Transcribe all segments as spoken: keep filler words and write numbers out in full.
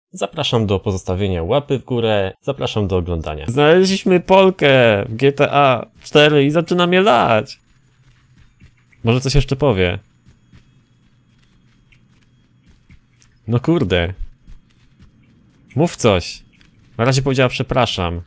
Zapraszam do pozostawienia łapy w górę, zapraszam do oglądania. Znaleźliśmy Polkę w G T A cztery i zaczyna mnie lać. Może coś jeszcze powie. No kurde. Mów coś. Na razie powiedziała przepraszam.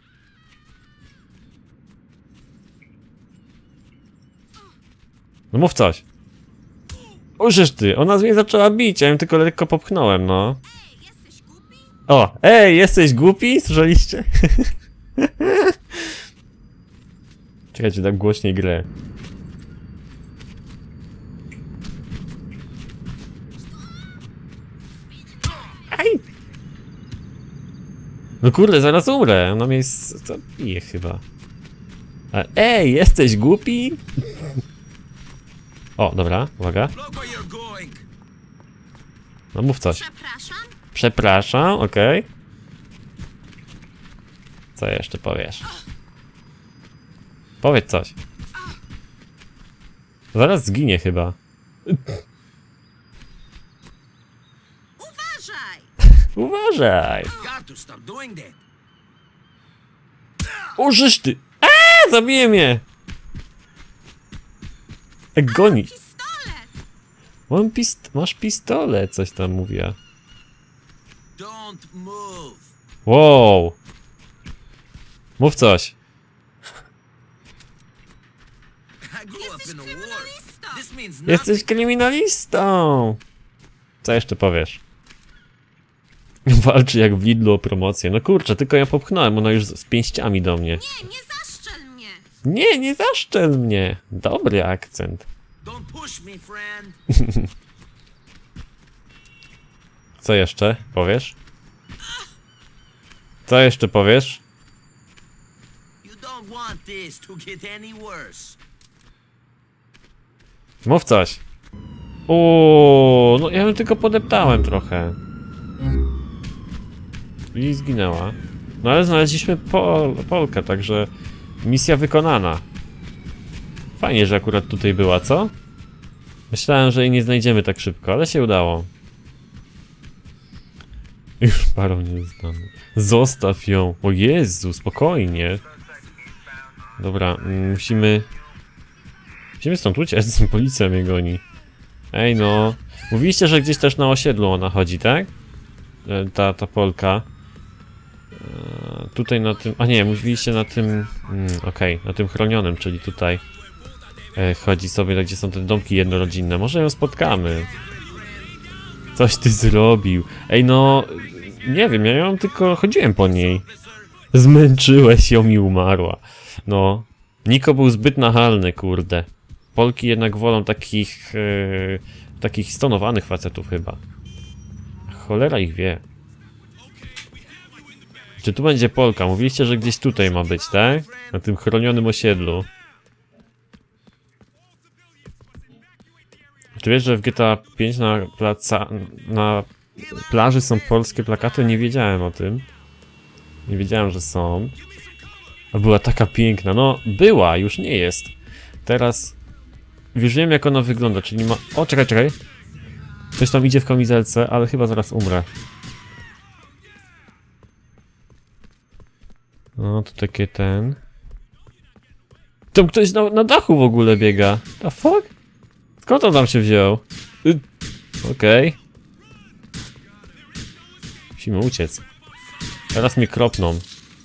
No mów coś. Użysz ty, ona mnie zaczęła bić, ja ją tylko lekko popchnąłem, no. O, ej, jesteś głupi? Słyszeliście? Czekajcie, tak głośniej grę. Aj! No kurde, zaraz umrę, ona mnie zabije chyba. A, ej, jesteś głupi? O, dobra, uwaga. No mów coś. Przepraszam? Przepraszam, okej. Okay. Co jeszcze powiesz? Powiedz coś. Zaraz zginie chyba. Uważaj! Uważaj! Użysz ty! Aaa, zabije mnie! E, goni! Pistolet! Mam pist masz pistolet, coś tam mówiła. Wow! Mów coś. Jesteś kryminalistą! Jesteś kryminalistą! Co jeszcze powiesz? Walczy jak w Lidlu o promocję. No kurczę, tylko ja popchnąłem, ona już z pięściami do mnie. Nie, nie zaszczel mnie! Nie, nie zaszczel mnie! Dobry akcent. Co jeszcze powiesz? Co jeszcze powiesz? Mów coś. O, no ja ją tylko podeptałem trochę. I zginęła. No ale znaleźliśmy Pol Polkę, także misja wykonana. Fajnie, że akurat tutaj była, co? Myślałem, że jej nie znajdziemy tak szybko, ale się udało. Już parą nie znam. Zostaw ją. O Jezu, spokojnie. Dobra, musimy... Musimy stąd uciec, policja mnie goni. Ej no. Mówiliście, że gdzieś też na osiedlu ona chodzi, tak? Ta, ta Polka. Eee, tutaj na tym... A nie, mówiliście na tym... Mm, Okej, okay, na tym chronionym, czyli tutaj. E, chodzi sobie, gdzie są te domki jednorodzinne. Może ją spotkamy. Coś ty zrobił. Ej no... Nie wiem, ja ją tylko chodziłem po niej. Zmęczyłeś ją i umarła. No. Niko był zbyt nachalny, kurde. Polki jednak wolą takich... Yy, takich stonowanych facetów chyba. Cholera ich wie. Czy tu będzie Polka? Mówiliście, że gdzieś tutaj ma być, tak? Na tym chronionym osiedlu. Czy wiesz, że w G T A pięć na, placa, na plaży są polskie plakaty? Nie wiedziałem o tym. Nie wiedziałem, że są. A była taka piękna. No, była, już nie jest. Teraz już wiem, jak ona wygląda, czyli ma... O, czekaj, czekaj. Ktoś tam idzie w kamizelce, ale chyba zaraz umrę. No, to takie ten... Tam ktoś na, na dachu w ogóle biega. The fuck? Skąd on tam się wziął? Y Okej. Okay. Musimy uciec. Teraz mnie kropną.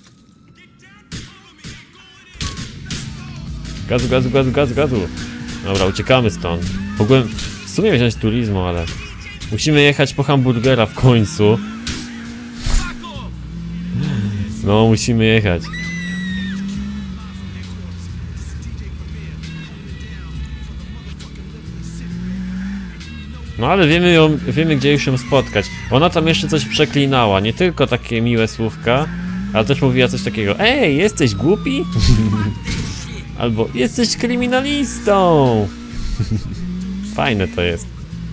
Gazu, gazu, gazu, gazu, gazu. Dobra, uciekamy stąd. Mogłem w sumie wziąć turizmu, ale... Musimy jechać po hamburgera w końcu. No, musimy jechać. No ale wiemy ją, wiemy gdzie już ją spotkać. Ona tam jeszcze coś przeklinała, nie tylko takie miłe słówka, ale też mówiła coś takiego. Ej, jesteś głupi? Albo jesteś kryminalistą. Fajne to jest.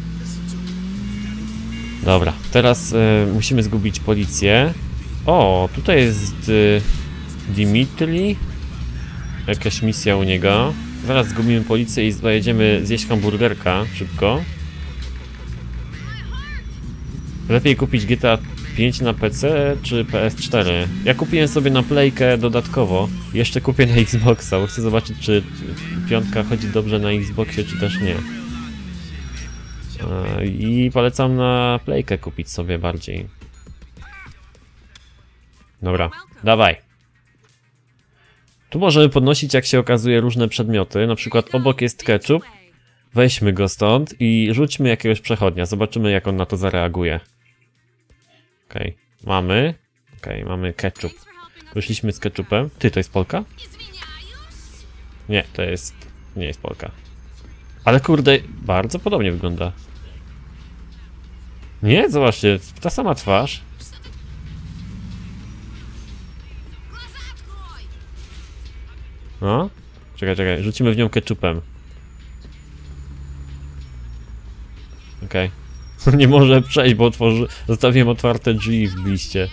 Dobra, teraz y, musimy zgubić policję. O, tutaj jest y, Dimitri. Jakaś misja u niego. Zaraz zgubimy policję i zajedziemy zjeść hamburgerka szybko. Lepiej kupić G T A pięć na P C czy P S cztery? Ja kupiłem sobie na Playkę dodatkowo. Jeszcze kupię na Xboxa, bo chcę zobaczyć, czy piątka chodzi dobrze na Xboxie, czy też nie. I polecam na Playkę kupić sobie bardziej. Dobra, dawaj. Tu możemy podnosić, jak się okazuje, różne przedmioty. Na przykład obok jest ketchup. Weźmy go stąd i rzućmy jakiegoś przechodnia. Zobaczymy, jak on na to zareaguje. Okej, okay. Mamy. Okej, okay, mamy ketchup. Wyszliśmy z ketchupem. Ty, to jest Polka? Nie, to jest... nie jest Polka. Ale kurde, bardzo podobnie wygląda. Nie? Zobaczcie, ta sama twarz. No? Czekaj, czekaj, rzucimy w nią ketchupem. Okej. Okay. Nie może przejść, bo otworzy... zostawiłem otwarte drzwi w liście.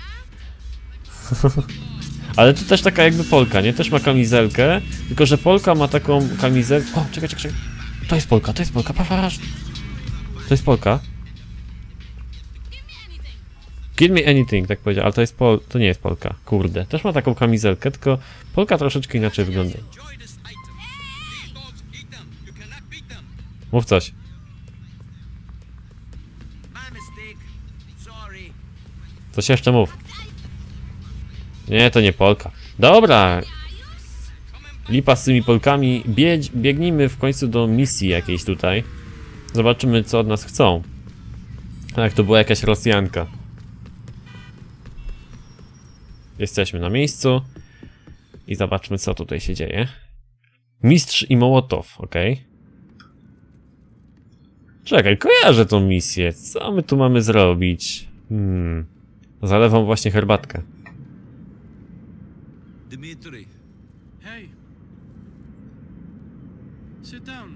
Ale to też taka jakby Polka, nie? Też ma kamizelkę, tylko że Polka ma taką kamizelkę... O, czekaj, czekaj, czekaj. To jest Polka, to jest Polka, patrz. To jest Polka. Give me anything, tak powiedział, ale to jest Pol... to nie jest Polka, kurde. Też ma taką kamizelkę, tylko Polka troszeczkę inaczej wygląda. Mów coś. Coś jeszcze mów. Nie, to nie Polka. Dobra. Lipa z tymi Polkami. Bieg, biegnijmy w końcu do misji jakiejś tutaj. Zobaczymy, co od nas chcą. Tak, to była jakaś Rosjanka. Jesteśmy na miejscu. I zobaczmy, co tutaj się dzieje. Mistrz i Mołotow, ok. Czekaj, kojarzę tą misję. Co my tu mamy zrobić? Hmm. Zalewam właśnie herbatkę. Dmitri. Hey. Sit down.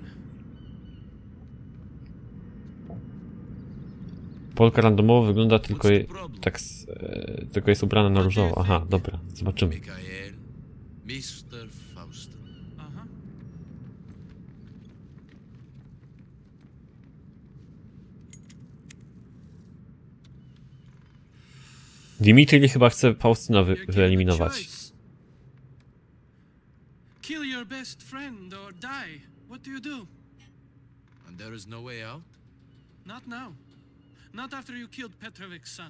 Polka randomowo wygląda tylko je, tak, e, tylko jest ubrana na różowo. Aha, dobra, zobaczymy. Michael, mister Faustin. Aha. Dimitri chyba chce Faustyna wy wyeliminować. Kill your best friend or die. What do you do? And there is no way out? Not now. Not after you killed Petrovic's son.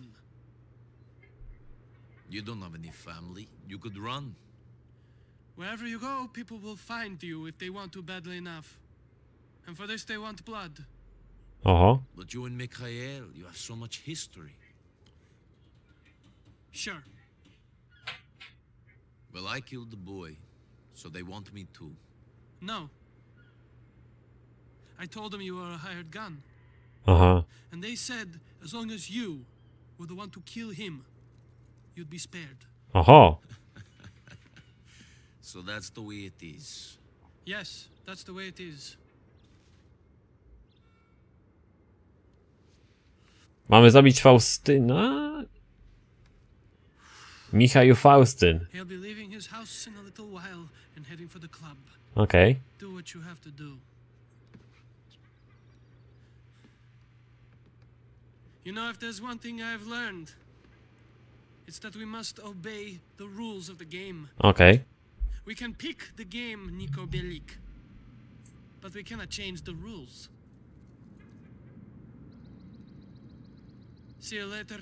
You don't have any family. You could run. Wherever you go, people will find you if they want to badly enough. And for this they want blood. Oho. But you and Mikhail, you have so much history. Sure. Well, I killed the boy, so they want me too. No. I told them you were a hired gun. Aha. And they said as long as you were the one to kill him, you'd be spared. Oho. So that's the way it is. Yes, that's the way it is. Mamy zabić Faustyna? Michał Faustyn. He'll be leaving his house in a little while and heading for the club. Okej. Okay. Do what you have to do. You know, if there's one thing I've learned, it's that we must obey the rules of the game. Okej. Okay. We can pick the game, Niko Bellic, but we cannot change the rules. See you later.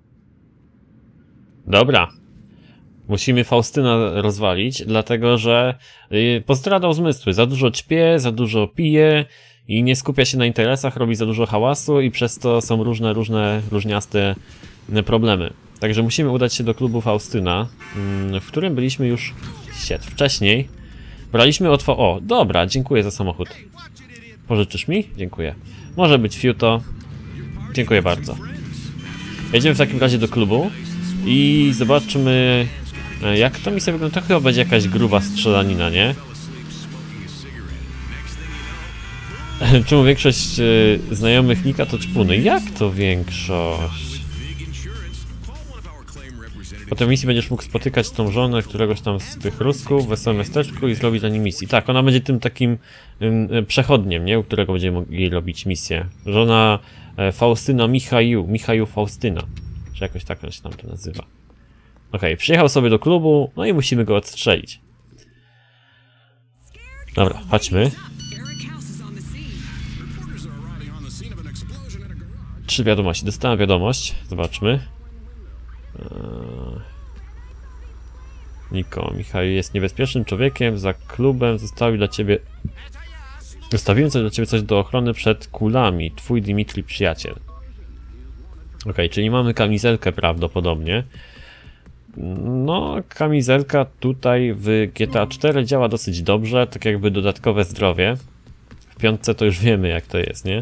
Dobra. Musimy Faustyna rozwalić, dlatego że yy, postradał zmysły. Za dużo ćpie, za dużo pije i nie skupia się na interesach, robi za dużo hałasu i przez to są różne, różne, różniaste problemy. Także musimy udać się do klubu Faustyna, w którym byliśmy już sied, wcześniej. Braliśmy otwo... O, dobra, dziękuję za samochód. Pożyczysz mi? Dziękuję. Może być fiuto. Dziękuję bardzo. Jedziemy w takim razie do klubu i zobaczmy, jak ta misja wygląda. To chyba będzie jakaś gruba strzelanina, nie? Czemu większość y, znajomych Nika to ćpuny? Jak to większość? Po tej misji będziesz mógł spotykać tą żonę któregoś tam z tych Rusków w wesołym miasteczku i zrobić dla niej misji. Tak, ona będzie tym takim y, przechodniem, nie? U którego będziemy mogli robić misję. Żona y, Faustyna Michaju, Michaju Faustyna. Czy jakoś tak on się tam to nazywa. Okej, przyjechał sobie do klubu, no i musimy go odstrzelić. Dobra, chodźmy. Trzy wiadomości. Dostałem wiadomość. Zobaczmy. Eee... Niko, Michał jest niebezpiecznym człowiekiem. Za klubem zostawił dla ciebie... Zostawiłem coś dla ciebie coś do ochrony przed kulami. Twój Dimitri przyjaciel. Okej, okay, czyli mamy kamizelkę prawdopodobnie. No, kamizelka tutaj w G T A cztery działa dosyć dobrze, tak jakby dodatkowe zdrowie. W piątce to już wiemy, jak to jest, nie?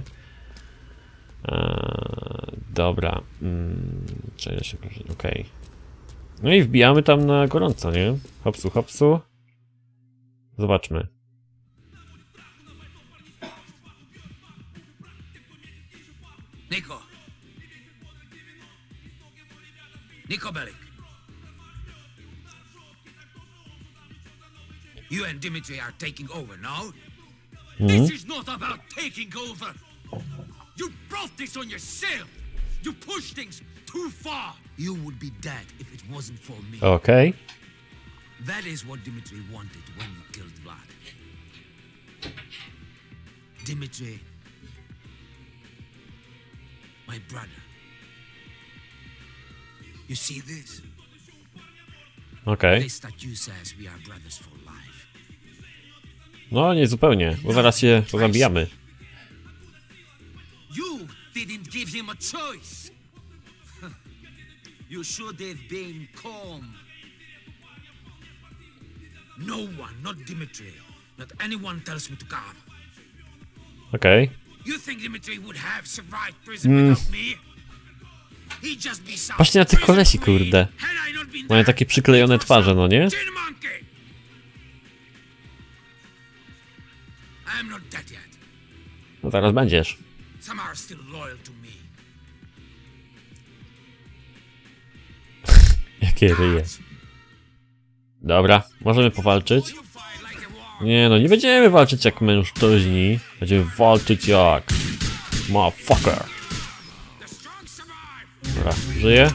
Eee, dobra. Hmm, Czekaj, się proszę. Okej. Okay. No i wbijamy tam na gorąco, nie? Hopsu, hopsu. Zobaczmy. Niko. Niko Bellic. You and Dimitri are taking over now? Mhm. This is not about taking over. You brought this on yourself. You pushed things too far. You would be dead if it wasn't for me. Okej. Okay. That is what Dimitri wanted when you killed Vlad. Dimitri, my brother. You see this? Okej. This statue says we are brothers for life. No nie zupełnie, bo zaraz się pozabijamy. You didn't give him a choice. You should have been calm. No one, not Dimitri, not anyone tells me to calm. Okej. Okay. You think Dimitri would have survived prison mm. without me? He'd just be some Patrzcie na tych kolesi, kurde. Mają takie przyklejone twarze, no nie? I'm not dead yet. No zaraz będziesz. Some are still loyal to me. Jakie ryje. Dobra, możemy powalczyć. Nie no, nie będziemy walczyć jak mężczyźni. Będziemy walczyć jak... motherfucker. Dobra, żyje.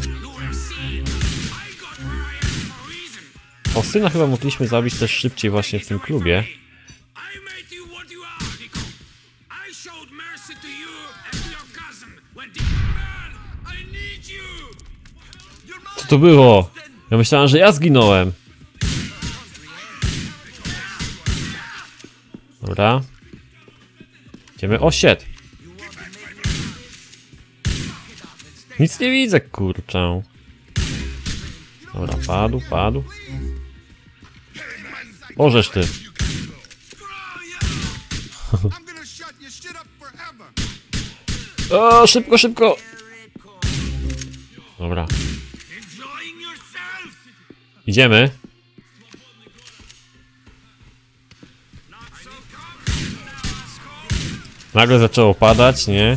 O, syna chyba mogliśmy zabić też szybciej właśnie w tym klubie. Co to było? Ja myślałem, że ja zginąłem. Dobra. Idziemy. O, shit. Nic nie widzę, kurczę. Dobra, padł, padł. Ożeż ty. O, szybko, szybko. Dobra. Idziemy. Nagle zaczęło padać, nie?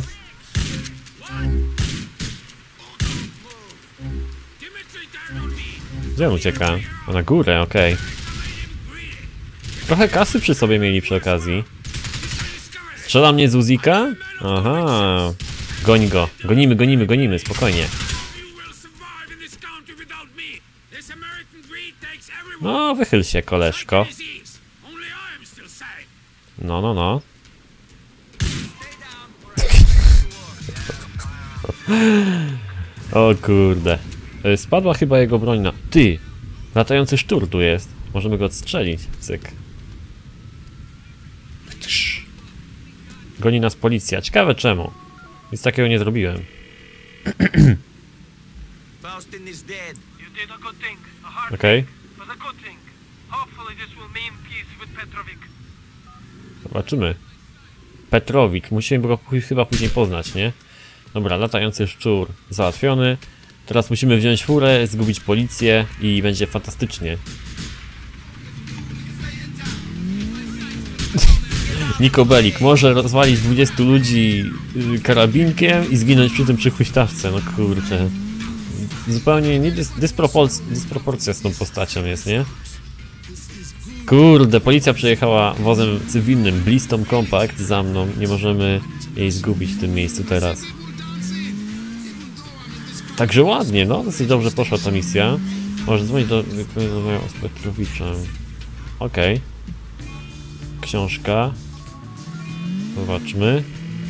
Gdzie on ucieka? O, na górę, okej. Okay. Trochę kasy przy sobie mieli przy okazji. Strzela mnie z Uzika? Aha. Goń go. Gonimy, gonimy, gonimy, spokojnie. No, wychyl się, koleżko. No, no, no. O kurde. Spadła chyba jego broń na... Ty! Latający szczur tu jest. Możemy go odstrzelić. Cyk. Goni nas policja. Ciekawe czemu. Nic takiego nie zrobiłem. Okej. Zobaczymy. Petrowik. Musimy go chyba później poznać, nie? Dobra, latający szczur załatwiony. Teraz musimy wziąć furę, zgubić policję i będzie fantastycznie. Niko Bellic może rozwalić dwudziestu ludzi karabinkiem i zginąć przy tym przy huśtawce. No kurczę. Zupełnie nie dys dysproporcja, dysproporcja z tą postacią jest, nie? Kurde, policja przejechała wozem cywilnym Bliston Compact za mną. Nie możemy jej zgubić w tym miejscu teraz. Także ładnie, no, dosyć dobrze poszła ta misja. Może dzwonić do wykonania z Petrowiczem. Okej. Okay. Książka. Zobaczmy.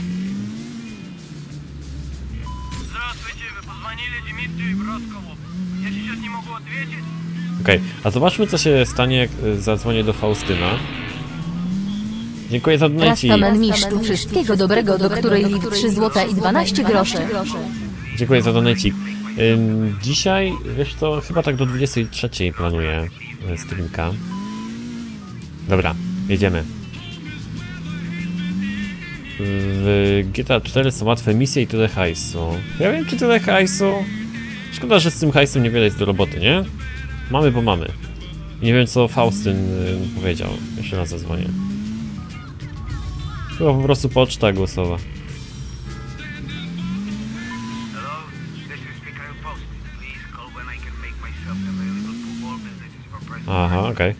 Okej, okay. A zobaczmy, co się stanie, jak zadzwonię do Faustyna. Dziękuję za donacik. Rastaman mistrzu wszystkiego dobrego, do której lit trzy złota i dwanaście groszy. Dziękuję za donacik. Ym, dzisiaj, wiesz co, chyba tak do dwudziestej trzeciej planuję streamka. Dobra, jedziemy. W G T A cztery są łatwe misje i tyle hajsu. Ja wiem, czy tyle hajsu. Szkoda, że z tym hajsem niewiele jest do roboty, nie? Mamy, bo mamy. Nie wiem, co Faustyn y, powiedział. Jeszcze raz zadzwonię. Chyba po prostu poczta głosowa. Aha, okej. Okay.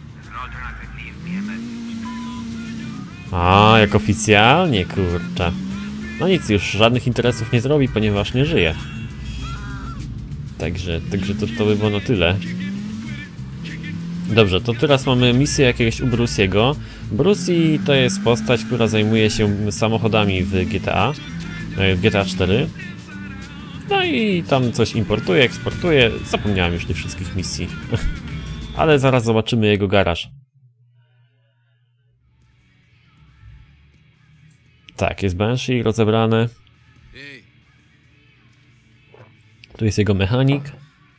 A, jak oficjalnie, kurczę. No nic, już żadnych interesów nie zrobi, ponieważ nie żyje. Także, także to, to by było na tyle. Dobrze, to teraz mamy misję jakiegoś u Bruce'ego. Brucey to jest postać, która zajmuje się samochodami w G T A. W G T A cztery. No i tam coś importuje, eksportuje. Zapomniałem już tych wszystkich misji. Ale zaraz zobaczymy jego garaż. Tak, jest Banshee rozebrane. Tu jest jego mechanik.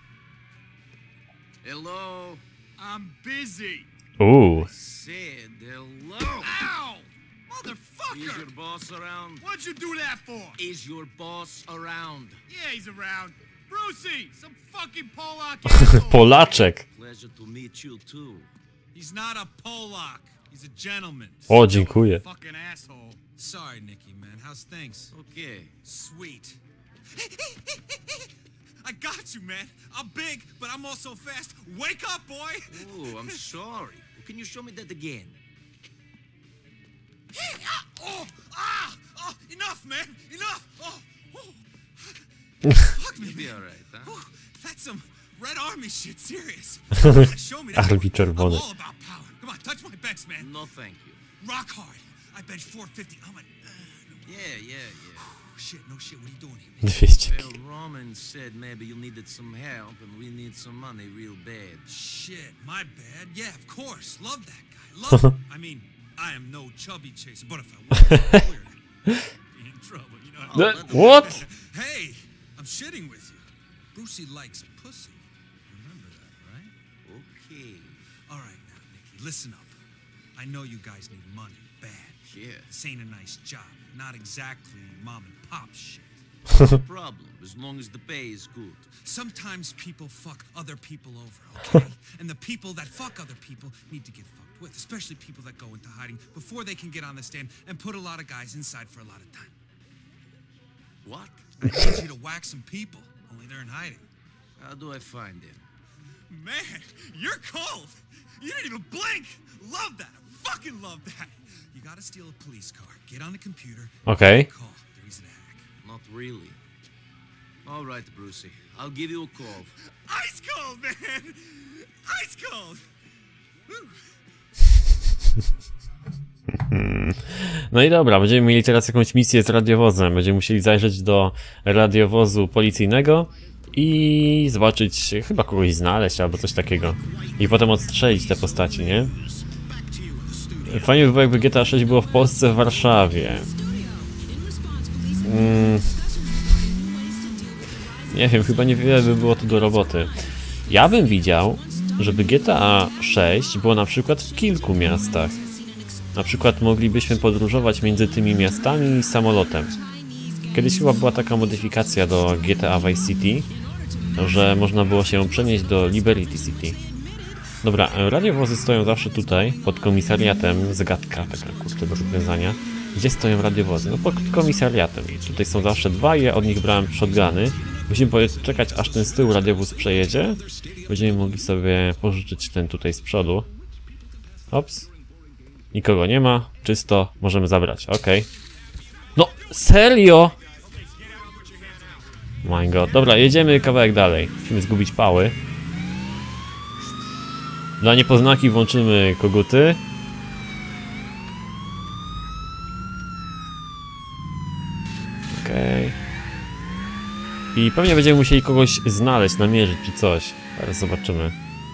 Hello, I'm busy. Uuu. Said hello. Ow! Motherfucker! Is your boss around? What'd you do that for? Is your boss around? Yeah, he's around. Brucey, some fucking Polak asshole. Polaczek. Pleasure to meet you too. He's not a Polak. He's a gentleman. O, dziękuję. Fucking asshole. Sorry, Nicky, man. How's things? Okay. Sweet. I got you, man. I'm big, but I'm also fast. Wake up, boy! Oh, I'm sorry. Well, can you show me that again? Oh, ah, oh, enough, man. Enough. Oh, oh. Fuck me, be all right, huh? Oh, that's some Red Army shit, serious. Show me that. Armii czerwony. I'm all about power. Come on, touch my bench, man. No, thank you. Rock hard. I bench four fifty. I'm a... Uh, no. Yeah, yeah, yeah. Shit, no shit. What are you doing here, man? dwieście. Well, Roman said maybe you needed some help, and we need some money real bad. Shit, my bad. Yeah, of course. Love that guy. Love him. I mean, I am no chubby chaser, but if I was, weird, I'd be in trouble, you know. The, what? Hey, I'm shitting with you. Brucey likes pussy. Remember that, right? Okay. All right, now, Nicky, listen up. I know you guys need money, bad. Yeah. This ain't a nice job. Not exactly mom and pop shit. No problem, as long as the pay is good. Sometimes people fuck other people over, okay? And the people that fuck other people need to get fucked with, especially people that go into hiding before they can get on the stand and put a lot of guys inside for a lot of time. What? I need you to whack some people, only they're in hiding. How do I find them? Man, you're cold! You didn't even blink! Love that! I fucking love that! You gotta steal a police car, get on the computer, Okay. call. They're easy to hack. Not really. All right, Brucey. I'll give you a call. Ice cold, man! Ice cold! No i dobra, będziemy mieli teraz jakąś misję z radiowozem. Będziemy musieli zajrzeć do radiowozu policyjnego i zobaczyć, chyba kogoś znaleźć albo coś takiego. I potem odstrzelić te postaci, nie? Fajnie by było, jakby G T A sześć było w Polsce, w Warszawie. Mm. Nie wiem, chyba niewiele by było tu do roboty. Ja bym widział, żeby G T A sześć było na przykład w kilku miastach. Na przykład moglibyśmy podróżować między tymi miastami samolotem. Kiedyś chyba była taka modyfikacja do G T A Vice City, że można było się przenieść do Liberty City. Dobra, radiowozy stoją zawsze tutaj, pod komisariatem. Zagadka taka, kurczę, do rozwiązania. Gdzie stoją radiowozy? No pod komisariatem. Tutaj są zawsze dwa i ja od nich brałem shotguny. Musimy poczekać, aż ten z tyłu radiowóz przejedzie. Będziemy mogli sobie pożyczyć ten tutaj z przodu. Ops. Nikogo nie ma, czysto, możemy zabrać, okej. Okay. No, serio? My god. Dobra, jedziemy kawałek dalej. Musimy zgubić pały. Dla niepoznaki włączymy koguty. Okej. Okay. I pewnie będziemy musieli kogoś znaleźć, namierzyć czy coś. Teraz zobaczymy.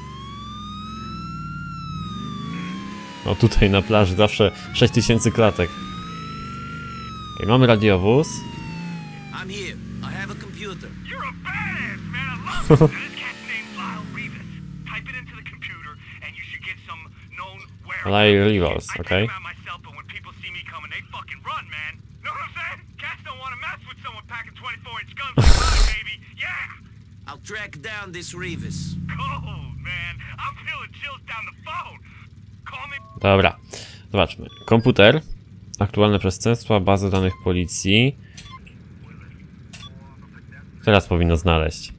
O, tutaj na plaży zawsze sześć tysięcy klatek. Okay, mamy radiowóz. I'm here. I have a computer. You're a badass, man. I love it. This cat's named Lyle Rivas. Type it into the computer and you should get some known where. Lyle Rivas, I okay. take him out myself, but when people see me coming, they fucking run, man. Know what I'm saying? Cats don't want to mess with someone packing twenty-four inch guns like mine, baby. Yeah. I'll track down this Rivas. Cold, man. I'm feeling chills down the phone. Call me. Dobra, zobaczmy. Komputer. Aktualne przestępstwa, baza danych policji. Teraz powinno znaleźć.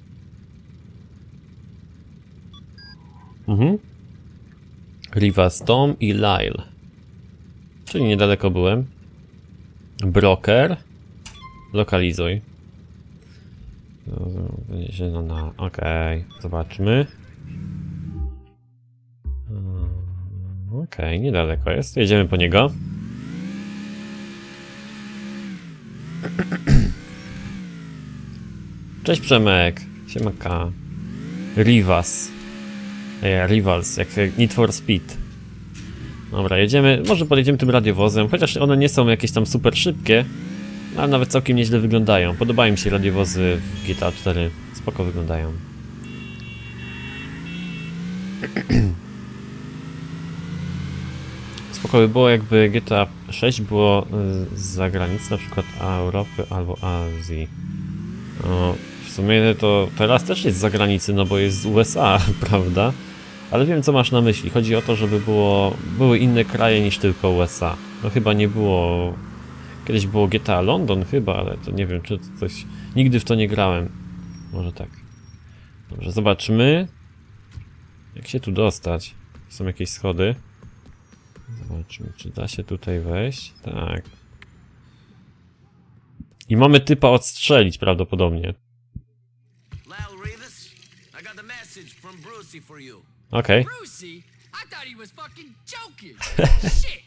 Mhm. Rivas Tom i Lyle. Czyli niedaleko byłem. Broker. Lokalizuj. No, no, okej, okay. Zobaczmy. Okej, okay, niedaleko jest. Jedziemy po niego. Cześć Przemek. Siemaka. Rivas. Ej, Rivals, jak Need for Speed. Dobra, jedziemy. Może podjedziemy tym radiowozem, chociaż one nie są jakieś tam super szybkie, ale nawet całkiem nieźle wyglądają. Podobają mi się radiowozy w G T A cztery. Spoko wyglądają. Spoko by było, jakby G T A sześć było z zagranicy, na przykład Europy albo Azji. No, w sumie to teraz też jest z zagranicy, no bo jest z U S A, prawda? Ale wiem, co masz na myśli. Chodzi o to, żeby było, były inne kraje niż tylko U S A. No chyba nie było... Kiedyś było G T A London chyba, ale to nie wiem, czy to coś... Nigdy w to nie grałem. Może tak. Dobrze, zobaczmy. Jak się tu dostać? Są jakieś schody. Zobaczmy, czy da się tutaj wejść. Tak. I mamy typa odstrzelić prawdopodobnie. Lyle Rivas, I got a message from Brucey for you. Okej. Okay. Brucey? I thought he was fucking joking. Shit.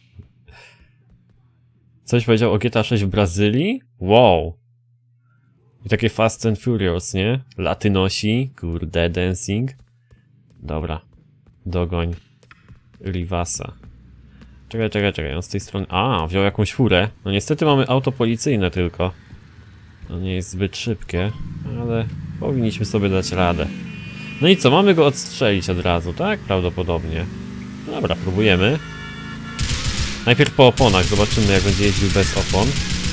Coś powiedział o G T A sześć w Brazylii? Wow. I takie Fast and Furious, nie? Latynosi, kurde, dancing. Dobra. Dogoń Rivasa. Czekaj, czekaj, czekaj, on z tej strony... A, wziął jakąś furę. No niestety mamy auto policyjne tylko. No nie jest zbyt szybkie, ale powinniśmy sobie dać radę. No i co, mamy go odstrzelić od razu, tak? Prawdopodobnie. Dobra, próbujemy. Najpierw po oponach, zobaczymy jak będzie jeździł bez opon.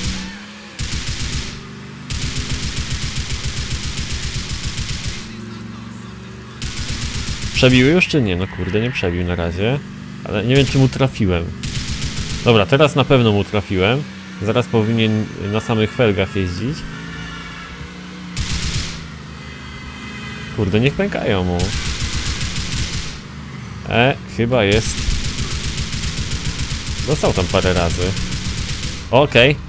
Przebił już czy nie? No kurde, nie przebił na razie. Ale nie wiem czy mu trafiłem. Dobra, teraz na pewno mu trafiłem. Zaraz powinien na samych felgach jeździć. Kurde, niech pękają mu. E, chyba jest. Dostał tam parę razy. Okej. Okay.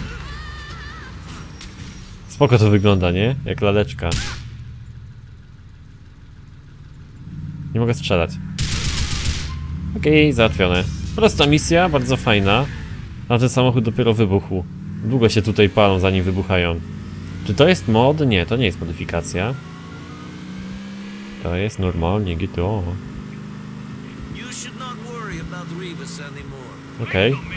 Spoko to wygląda, nie? Jak laleczka. Nie mogę strzelać. Okej, okay, załatwione. Prosta misja, bardzo fajna. A ten samochód dopiero wybuchł. Długo się tutaj palą, zanim wybuchają. Czy to jest mod? Nie, to nie jest modyfikacja. To jest normalnie G T A. Okej. Okay.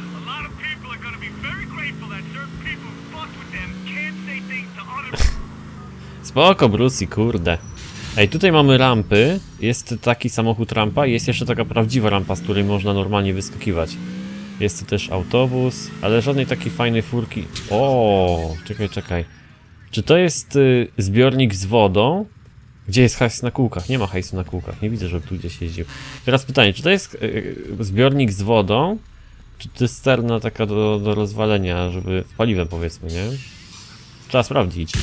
Spoko, Brucey, kurde. Ej, tutaj mamy rampy. Jest taki samochód rampa i jest jeszcze taka prawdziwa rampa, z której można normalnie wyskakiwać. Jest tu też autobus, ale żadnej takiej fajnej furki. O, czekaj, czekaj. Czy to jest y, zbiornik z wodą? Gdzie jest hajs na kółkach? Nie ma hajsu na kółkach. Nie widzę, żeby tu gdzieś jeździł. Teraz pytanie, czy to jest y, zbiornik z wodą? Czy to jest sterna taka do, do rozwalenia, żeby... z paliwem powiedzmy, nie? Trzeba sprawdzić.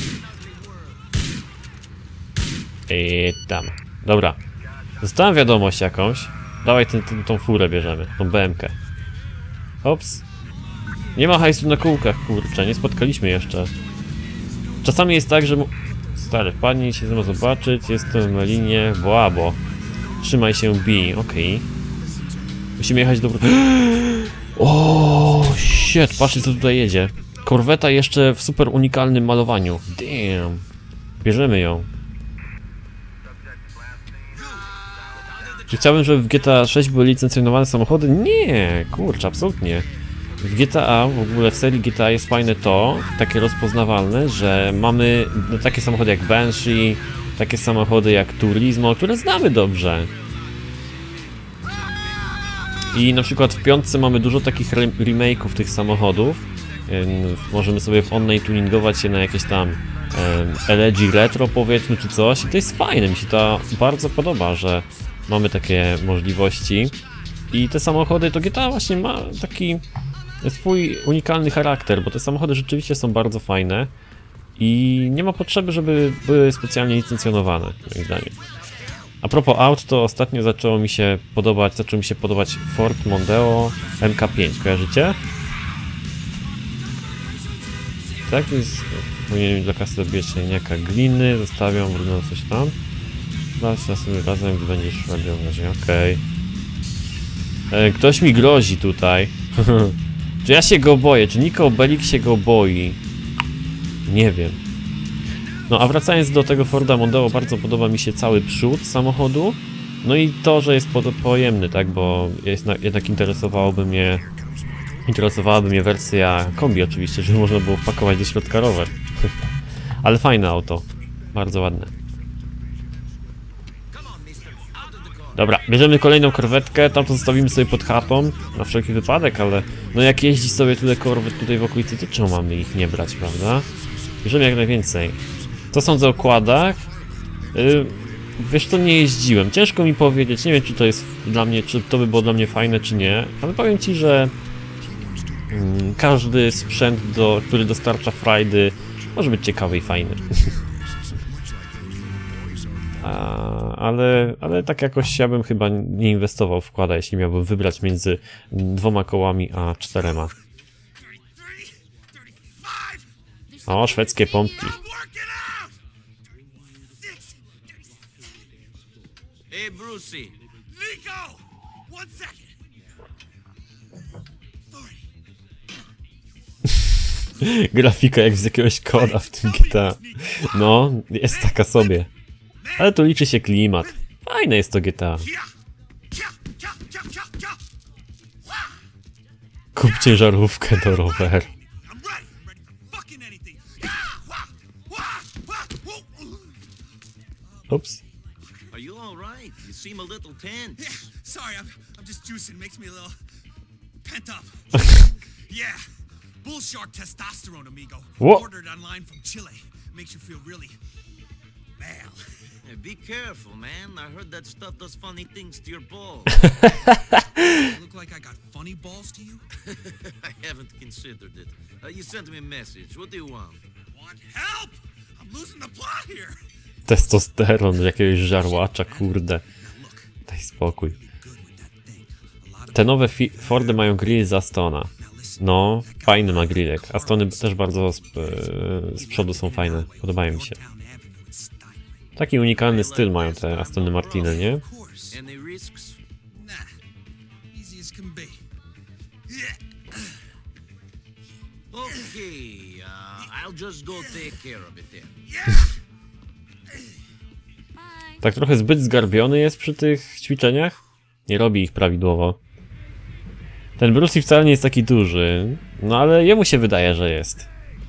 I tam. Dobra. Dostałem wiadomość jakąś. Dawaj ten, ten, tą furę bierzemy. Tą B M K. Ops. Nie ma hajsu na kółkach, kurczę. Nie spotkaliśmy jeszcze. Czasami jest tak, że... mu- Stary, wpadnij się ze mną zobaczyć, jestem na linie, boabo. Trzymaj się, B, okej. Okay. Musimy jechać do... O, shit, patrzcie co tutaj jedzie. Korweta jeszcze w super unikalnym malowaniu. Damn. Bierzemy ją. Czy chciałbym, żeby w G T A sześć były licencjonowane samochody? Nie, kurczę, absolutnie. W G T A, w ogóle w serii G T A jest fajne to, takie rozpoznawalne, że mamy no, takie samochody jak Banshee, takie samochody jak Turismo, które znamy dobrze. I na przykład w piątce mamy dużo takich re remake'ów tych samochodów. Możemy sobie w online tuningować je na jakieś tam Elegy Retro powiedzmy czy coś. I to jest fajne, mi się to bardzo podoba, że mamy takie możliwości. I te samochody, to G T A właśnie ma taki swój unikalny charakter, bo te samochody rzeczywiście są bardzo fajne. I nie ma potrzeby, żeby były specjalnie licencjonowane, moim zdaniem. A propos aut, to ostatnio zaczęło mi się podobać, zaczął mi się podobać Ford Mondeo M K pięć, kojarzycie? Tak, jest, powinien dla kasy obieśnieniaka gliny, zostawiam, brudno coś tam. Baw się sobie razem, gdy będziesz radio w razie, okej. Okay. Ktoś mi grozi tutaj. Czy ja się go boję? Czy Niko Bellic się go boi? Nie wiem. No a wracając do tego Forda Mondeo, bardzo podoba mi się cały przód samochodu. No i to, że jest pojemny, tak, bo jest, jednak interesowałoby mnie Interesowałaby mnie wersja kombi oczywiście, żeby można było wpakować do środka rower. Ale fajne auto, bardzo ładne. Dobra, bierzemy kolejną korwetkę, tam to zostawimy sobie pod chatą, na wszelki wypadek, ale no jak jeździ sobie tyle korwet tutaj w okolicy, to czemu mamy ich nie brać, prawda? Bierzemy jak najwięcej. Co sądzę o kładach? Yy, wiesz co, nie jeździłem, ciężko mi powiedzieć, nie wiem czy to jest dla mnie, czy to by było dla mnie fajne czy nie, ale powiem ci, że mm, każdy sprzęt, do, który dostarcza frajdy, może być ciekawy i fajny. A, ale, ale tak jakoś ja bym chyba nie inwestował w kłada, jeśli miałbym wybrać między dwoma kołami a czterema. O, szwedzkie pompki. Hey, Brucey. Nico! One second. Grafika jak z jakiegoś koda w tym G T A. No, jest taka sobie. Ale tu liczy się klimat. Fajne jest to G T A. Kup ciężarówkę do roweru. Ups. Are you all right? You seem a little tense. Yeah, sorry, I'm, I'm just juicing. Makes me a little pent up. Yeah, bull shark testosterone, amigo. What? Ordered online from Chile. Makes you feel really male. Hey, be careful, man. I heard that stuff does funny things to your balls. Look like I got funny balls to you? I haven't considered it. Uh, you sent me a message. What do you want? Want help? I'm losing the plot here. Testosteron jakiegoś żarłacza, kurde. Daj spokój. Te nowe Fordy mają grill z Astona. No, fajny ma grillek. Astony też bardzo z, z przodu są fajne. Podobają mi się. Taki unikalny styl mają te Astony Martine, nie? Any risks? Nah, easy as can be. Okay, uh, I'll just go take care of it then. Tak trochę zbyt zgarbiony jest przy tych ćwiczeniach. Nie robi ich prawidłowo. Ten Brucey wcale nie jest taki duży. No ale jemu się wydaje, że jest.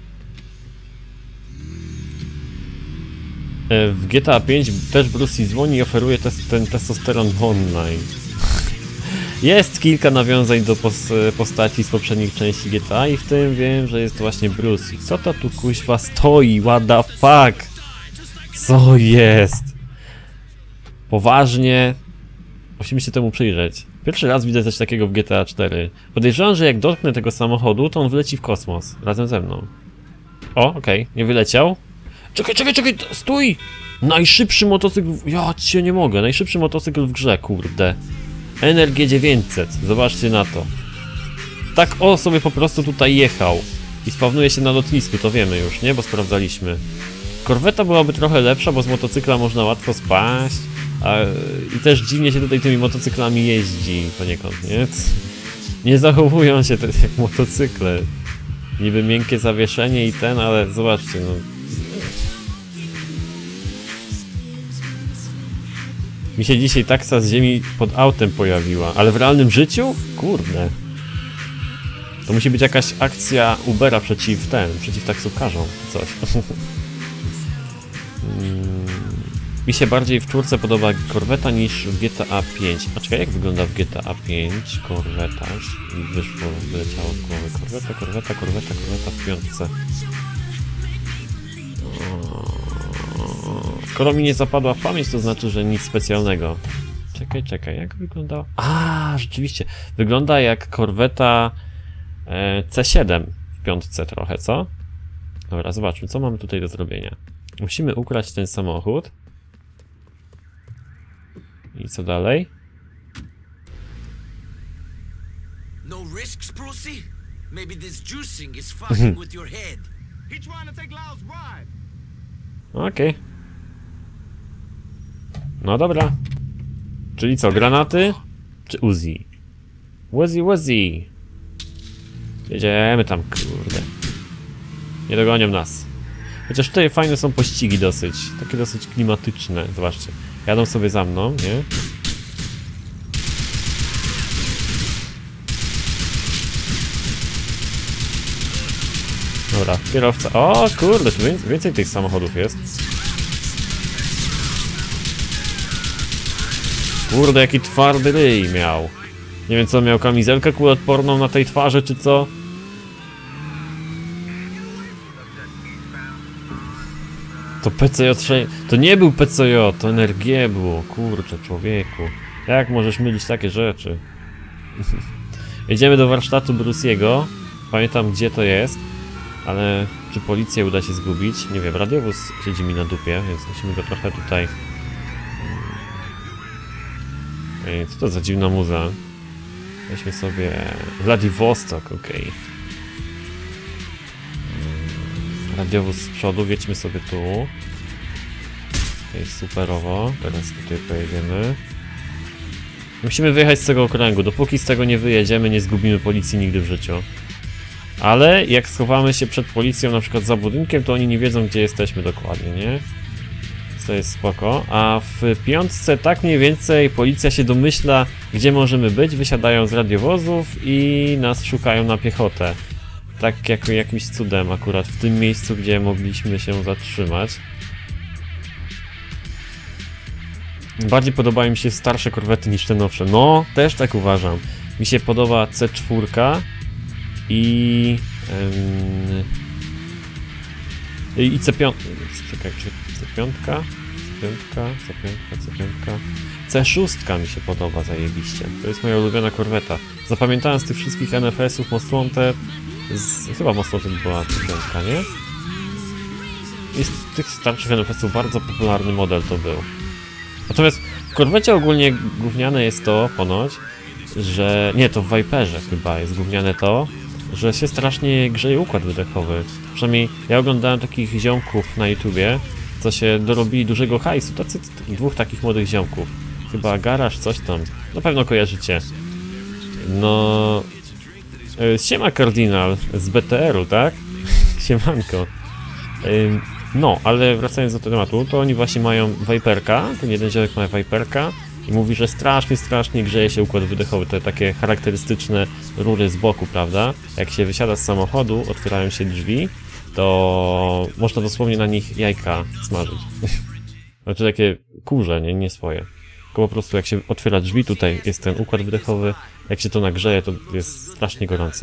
W G T A pięć też Brucey dzwoni i oferuje tes ten testosteron online. Jest kilka nawiązań do pos postaci z poprzednich części G T A i w tym wiem, że jest właśnie Brucey. Co to tu kuźwa stoi? What the fuck? Co jest? Poważnie? Musimy się temu przyjrzeć. Pierwszy raz widzę coś takiego w G T A cztery. Podejrzewam, że jak dotknę tego samochodu, to on wyleci w kosmos. Razem ze mną. O, okej. Okay. Nie wyleciał. Czekaj, czekaj, czekaj! Stój! Najszybszy motocykl... W... Ja cię nie mogę. Najszybszy motocykl w grze, kurde. N R G dziewięćset. Zobaczcie na to. Tak o sobie po prostu tutaj jechał. i spawnuje się na lotnisku, to wiemy już, nie? Bo sprawdzaliśmy. Korweta byłaby trochę lepsza, bo z motocykla można łatwo spaść. A, i też dziwnie się tutaj tymi motocyklami jeździ poniekąd, nie? Nie zachowują się tak jak motocykle. Niby miękkie zawieszenie i ten, ale zobaczcie, no. Mi się dzisiaj taksa z ziemi pod autem pojawiła, ale w realnym życiu? Kurde. To musi być jakaś akcja Ubera przeciw ten, przeciw taksówkarzom, coś. Mi się bardziej w czwórce podoba korweta niż w G T A pięć. A czekaj, jak wygląda w G T A pięć korweta? I wyszło, wyleciało z głowy. Korweta, korweta, korweta, korweta w piątce. Skoro mi nie zapadła w pamięć, to znaczy, że nic specjalnego. Czekaj, czekaj, jak wygląda? A, rzeczywiście. Wygląda jak korweta e, C siedem w piątce trochę, co? Dobra, zobaczmy, co mamy tutaj do zrobienia. Musimy ukraść ten samochód. I co dalej? No risks, Brucey? Maybe this juicing is fucking with your head. He trying to take Lyle's ride. Okej. Okay. No dobra. Czyli co, granaty? Czy Uzi? Uzi, Uzi. Jedziemy tam, kurde. Nie dogonią nas. Chociaż tutaj fajne są pościgi dosyć. Takie dosyć klimatyczne. Zobaczcie. Jadą sobie za mną, nie? Dobra, kierowca. O kurde, tu więcej, więcej tych samochodów jest. Kurde, jaki twardy ryj miał. Nie wiem co, miał kamizelkę kuloodporną na tej twarzy, czy co? To P C J... To nie był P C J, to N R G było. Kurczę, człowieku. Jak możesz mylić takie rzeczy? Jedziemy do warsztatu Bruce'ego. Pamiętam gdzie to jest. Ale czy policję uda się zgubić? Nie wiem, radiowóz siedzi mi na dupie, więc musimy go trochę tutaj... Ej, co to za dziwna muza? Weźmy sobie... Władivostok, okej. Okay. Radiowóz z przodu, wiedźmy sobie tu. Jest superowo, teraz tutaj pojedziemy. Musimy wyjechać z tego okręgu, dopóki z tego nie wyjedziemy, nie zgubimy policji nigdy w życiu. Ale jak schowamy się przed policją na przykład za budynkiem, to oni nie wiedzą gdzie jesteśmy dokładnie, nie? To jest spoko. A w piątce tak mniej więcej policja się domyśla gdzie możemy być, wysiadają z radiowozów i nas szukają na piechotę. Tak jak jakimś cudem akurat w tym miejscu, gdzie mogliśmy się zatrzymać. Bardziej podobają mi się starsze korwety niż te nowsze. No, też tak uważam. Mi się podoba C cztery i... Ym, i C pięć... Czekaj, C pięć? C pięć, C pięć, C pięć... C sześć mi się podoba zajebiście. To jest moja ulubiona korweta. Zapamiętałem z tych wszystkich N F S-ów Most Wanted... Z, chyba Most Wanted była C pięć, nie? I z tych starszych N F S-ów bardzo popularny model to był. Natomiast w korwecie ogólnie gówniane jest to, ponoć, że... Nie, to w Viperze chyba jest gówniane to, że się strasznie grzeje układ wydechowy. Przynajmniej ja oglądałem takich ziomków na YouTubie, co się dorobili dużego hajsu. Tacy dwóch takich młodych ziomków. Chyba Garaż, coś tam. Na pewno kojarzycie. No... Siema Kardinal z B T R-u, tak? Siemanko. No, ale wracając do tematu, to oni właśnie mają Viperka, ten jeden ziomek ma Viperka i mówi, że strasznie, strasznie grzeje się układ wydechowy. To takie charakterystyczne rury z boku, prawda? Jak się wysiada z samochodu, otwierają się drzwi, to można dosłownie na nich jajka smażyć. Znaczy takie kurze, nie, nie swoje. Tylko po prostu jak się otwiera drzwi, tutaj jest ten układ wydechowy, jak się to nagrzeje, to jest strasznie gorące.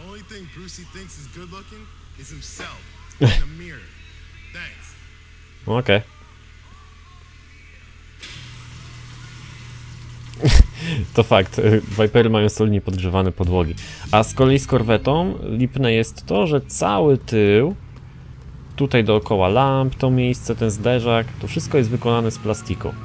Okej. Okay. To fakt, Vipery mają solidnie podgrzewane podłogi. A z kolei z korwetą lipne jest to, że cały tył, tutaj dookoła lamp, to miejsce, ten zderzak, to wszystko jest wykonane z plastiku.